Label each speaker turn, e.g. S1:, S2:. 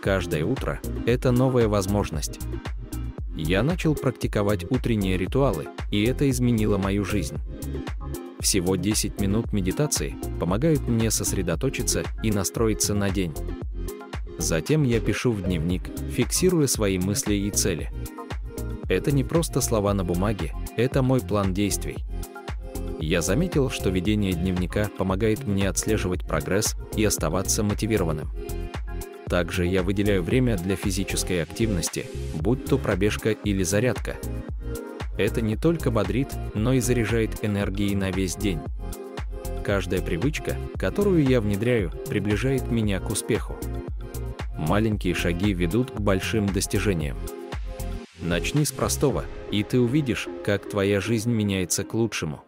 S1: Каждое утро – это новая возможность. Я начал практиковать утренние ритуалы, и это изменило мою жизнь. Всего 10 минут медитации помогают мне сосредоточиться и настроиться на день. Затем я пишу в дневник, фиксируя свои мысли и цели. Это не просто слова на бумаге, это мой план действий. Я заметил, что ведение дневника помогает мне отслеживать прогресс и оставаться мотивированным. Также я выделяю время для физической активности, будь то пробежка или зарядка. Это не только бодрит, но и заряжает энергией на весь день. Каждая привычка, которую я внедряю, приближает меня к успеху. Маленькие шаги ведут к большим достижениям. Начни с простого, и ты увидишь, как твоя жизнь меняется к лучшему.